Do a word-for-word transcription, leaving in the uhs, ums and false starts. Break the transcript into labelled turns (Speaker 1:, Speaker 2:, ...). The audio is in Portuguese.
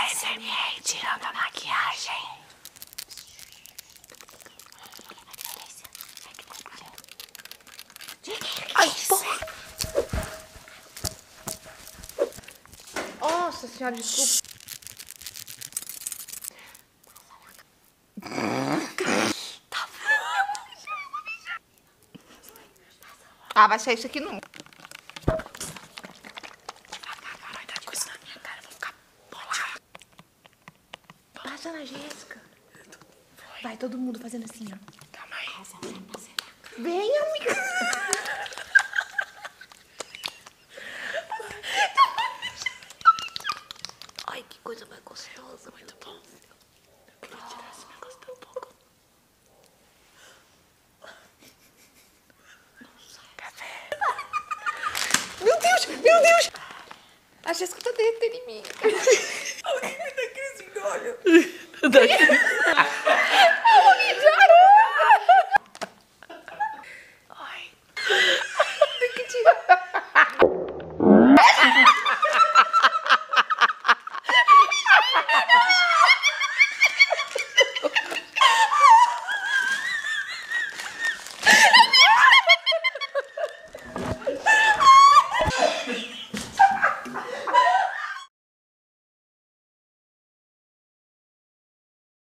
Speaker 1: A S M R tirando a maquiagem. Ai, porra. Nossa senhora, desculpa. Ah, vai sair isso aqui não. Caralho, tá de coisa na minha cara, eu vou ficar bolada. Passa na Jéssica. Vai, todo mundo fazendo assim, ó. Calma aí. Vem, amiga. Ai, que coisa mais gostosa. Muito bom. Eu queria tirar esse negócio tão pouco. Meu Deus, meu Deus! A Jéssica tá derretendo em mim. Alguém me dá crise de olho.